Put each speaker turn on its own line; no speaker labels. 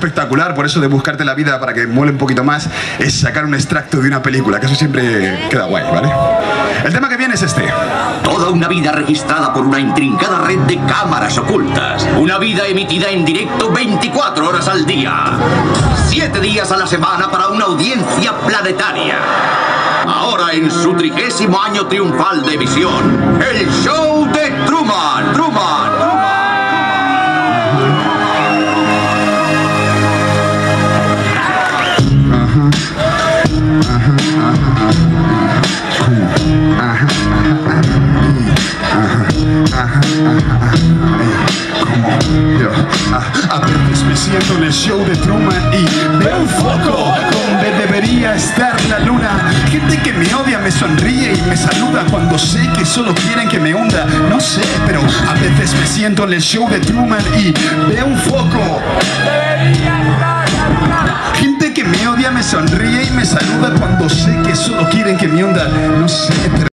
espectacular, por eso de buscarte la vida para que muele un poquito más, es sacar un extracto de una película, que eso siempre queda guay, ¿vale? El tema que viene es este.
Toda una vida registrada por una intrincada red de cámaras ocultas. Una vida emitida en directo 24 horas al día. 7 días a la semana para una audiencia planetaria. Ahora en su 30º año triunfal de emisión, el show de Truman.
A veces me siento en el show de Truman y veo un foco donde debería estar la luna. Gente que me odia me sonríe y me saluda cuando sé que solo quieren que me hunda. No sé, pero a veces me siento en el show de Truman y veo un foco. Gente que me odia me sonríe y me saluda cuando sé que solo quieren que me hunda. No sé, pero